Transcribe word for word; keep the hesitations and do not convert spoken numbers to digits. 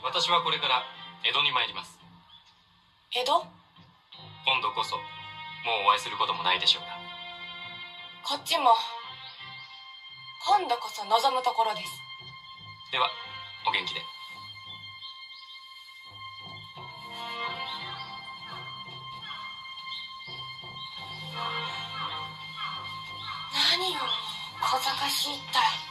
私はこれから江戸に参ります。 江戸？ 今度こそもうお会いすることもないでしょうこっちも今度こそ望むところです。 ではお元気で。 何よ小賢しいったら。